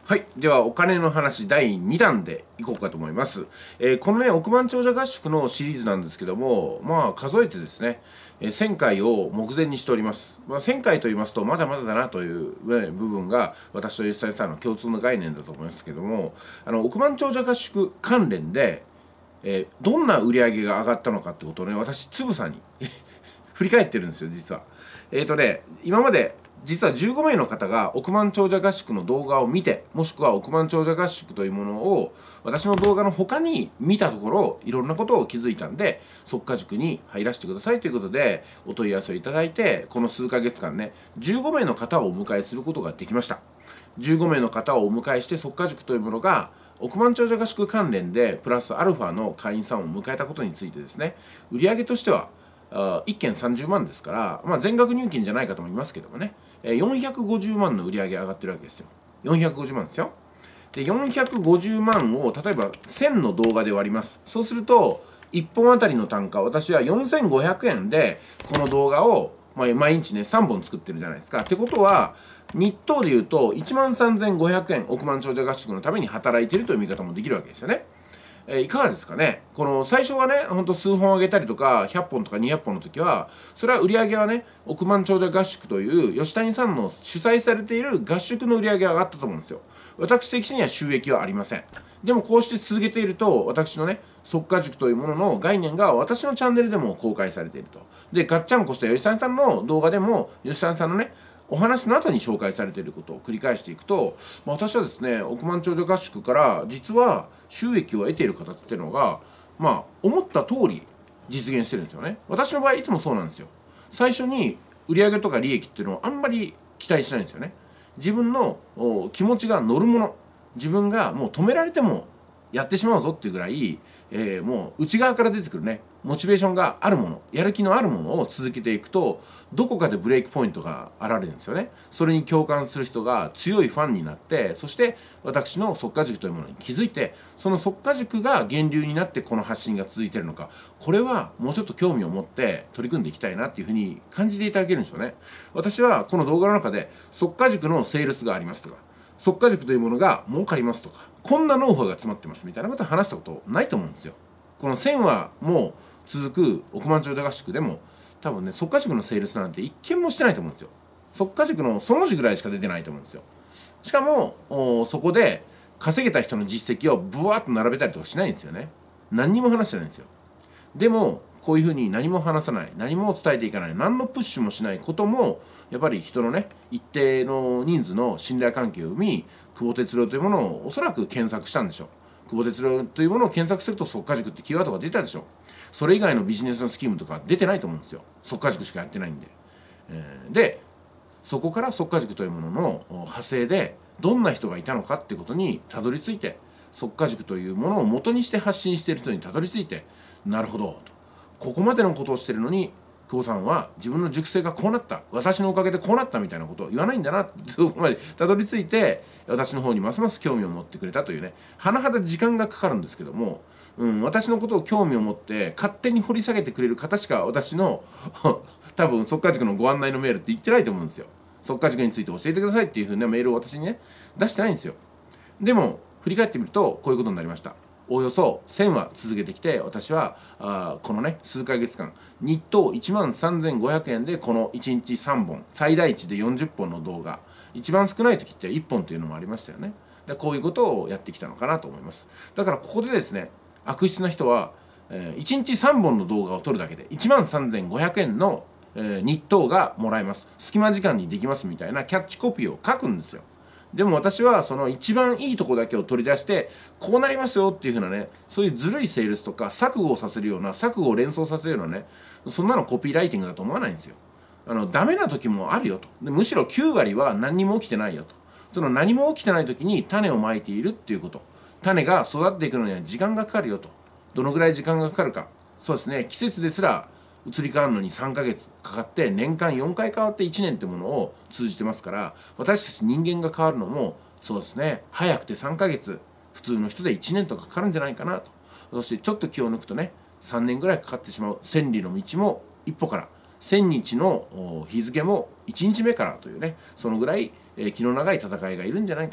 はい。では、お金の話第2弾でいこうかと思います。このね、億万長者合宿のシリーズなんですけども、数えてですね、1000回を目前にしております。1000回と言いますと、まだまだだなという、部分が、私と吉谷さんの共通の概念だと思いますけども、億万長者合宿関連で、どんな売り上げが上がったのかってことをね、私、つぶさに振り返ってるんですよ、実は。今まで、実は15名の方が億万長者合宿の動画を見て、もしくは億万長者合宿というものを私の動画の他に見たところ、いろんなことを気づいたんで、即家塾に入らせてくださいということで、お問い合わせをいただいて、この数ヶ月間ね、15名の方をお迎えすることができました。15名の方をお迎えして、即家塾というものが、億万長者合宿関連で、プラスアルファの会員さんを迎えたことについてですね、売上としては、1件30万ですから、全額入金じゃない方もいますけどもね、450万の売り上げ上がってるわけですよ。450万ですよ。で、450万を例えば1000の動画で割ります。そうすると、1本あたりの単価、私は4500円で、この動画を、毎日ね、3本作ってるじゃないですか。ってことは、日当で言うと、13,500円、億万長者合宿のために働いているという見方もできるわけですよね。いかがですかね。この最初はね、ほんと数本上げたりとか、100本とか200本の時は、それは売り上げはね、億万長者合宿という吉谷さんの主催されている合宿の売り上げが上がったと思うんですよ。私的には収益はありません。でもこうして続けていると、私のね、即家塾というものの概念が私のチャンネルでも公開されていると。で、ガッチャンコした吉谷さんの動画でも、吉谷さんのね、お話の後に紹介されていることを繰り返していくと、私はですね、億万長者合宿から実は収益を得ている方っていうのが、思った通り実現してるんですよね。私の場合いつもそうなんですよ。最初に売上とか利益っていうのをあんまり期待しないんですよね。自分の気持ちが乗るもの、自分がもう止められてもやってしまうぞっていうぐらい、もう内側から出てくるね、モチベーションがあるもの、やる気のあるものを続けていくと、どこかでブレイクポイントが現れるんですよね。それに共感する人が強いファンになって、そして私の即家塾というものに気づいて、その即家塾が源流になってこの発信が続いているのか、これはもうちょっと興味を持って取り組んでいきたいなっていうふうに感じていただけるんですよね。私はこの動画の中で即家塾のセールスがありますとか、即家塾というものが儲かりますとか、こんなノウハウが詰まってますみたいなことを話したことないと思うんですよ。この1000話も続く億万長者合宿でも、多分ね、即家塾のセールスなんて一件もしてないと思うんですよ。即家塾のその字ぐらいしか出てないと思うんですよ。しかも、そこで稼げた人の実績をブワーッと並べたりとかしないんですよね。何にも話してないんですよ。でも、こういうふうに何も話さない、何も伝えていかない、何のプッシュもしないことも、やっぱり人のね、一定の人数の信頼関係を生み、久保哲郎というものをおそらく検索したんでしょう。久保哲郎というものを検索すると、即家塾ってキーワードが出たでしょう。それ以外のビジネスのスキームとか出てないと思うんですよ。即家塾しかやってないんで。で、そこから即家塾というものの派生で、どんな人がいたのかっていうことにたどり着いて、即家塾というものを元にして発信している人にたどり着いて、なるほどと。ここまでのことをしてるのに、久保さんは自分の塾生がこうなった、私のおかげでこうなったみたいなことを言わないんだなって、そこまでたどり着いて、私の方にますます興味を持ってくれたというね、甚だ時間がかかるんですけども、私のことを興味を持って勝手に掘り下げてくれる方しか私の多分即家塾のご案内のメールって言ってないと思うんですよ。即家塾について教えてくださいっていう風なメールを私にね、出してないんですよ。でも振り返ってみるとこういうことになりました。およそ1000話続けてきて、私はこのね、数ヶ月間、日当13,500円でこの1日3本、最大値で40本の動画、一番少ない時って1本というのもありましたよね。でこういうことをやってきたのかなと思います。だからここでですね、悪質な人は、1日3本の動画を撮るだけで13,500円の日当がもらえます。隙間時間にできますみたいなキャッチコピーを書くんですよ。でも私はその一番いいとこだけを取り出して、こうなりますよっていう風なね、そういうずるいセールスとか錯誤をさせるような、錯誤を連想させるようなね、そんなのコピーライティングだと思わないんですよ。ダメな時もあるよと。でむしろ9割は何にも起きてないよと。その何も起きてない時に種をまいているっていうこと。種が育っていくのには時間がかかるよと。どのぐらい時間がかかるか。そうですね、季節ですら移り変わるのに3ヶ月かかって、年間4回変わって1年ってものを通じてますから、私たち人間が変わるのもそうですね、早くて3ヶ月、普通の人で1年とかかかるんじゃないかなと。そしてちょっと気を抜くとね、3年ぐらいかかってしまう。千里の道も一歩から、1000日の日付も1日目からというね、そのぐらい気の長い戦いがいるんじゃないかなと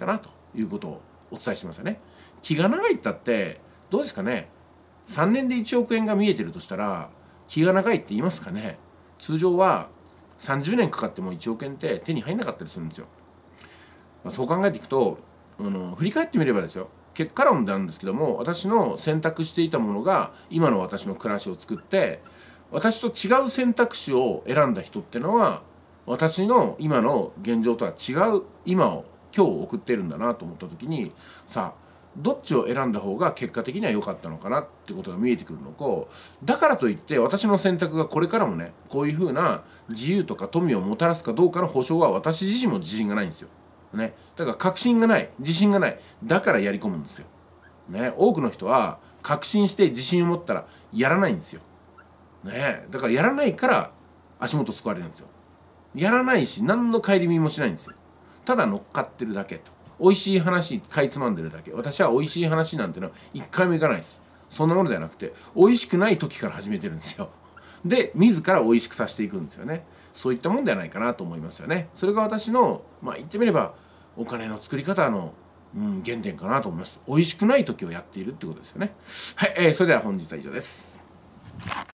いうことをお伝えしますよね。気が長いったってどうですかね。3年で1億円が見えてるとしたら気が長いって言いますかね。通常は30年かかっても1億円って手に入んなかったりするんですよ。そう考えていくと振り返ってみればですよ、結果論なんですけども、私の選択していたものが今の私の暮らしを作って、私と違う選択肢を選んだ人ってのは私の今の現状とは違う今日を送っているんだなと思った時に、さあどっちを選んだ方が結果的には良かったのかなってことが見えてくるのと、だからといって私の選択がこれからもねこういうふうな自由とか富をもたらすかどうかの保証は私自身も自信がないんですよ。ね、だから確信がない、自信がない、だからやり込むんですよ。ね、多くの人は確信して自信を持ったらやらないんですよ。ね、だからやらないから足元救われるんですよ。やらないし何の顧みもしないんですよ。ただ乗っかってるだけと。美味しい話かいつまんでるだけ。私は美味しい話なんてのは一回もいかないです。そんなものではなくて美味しくない時から始めてるんですよ。で自ら美味しくさせていくんですよね。そういったもんではないかなと思いますよね。それが私の言ってみればお金の作り方の、原点かなと思います。美味しくない時をやっているってことですよね。はい、それでは本日は以上です。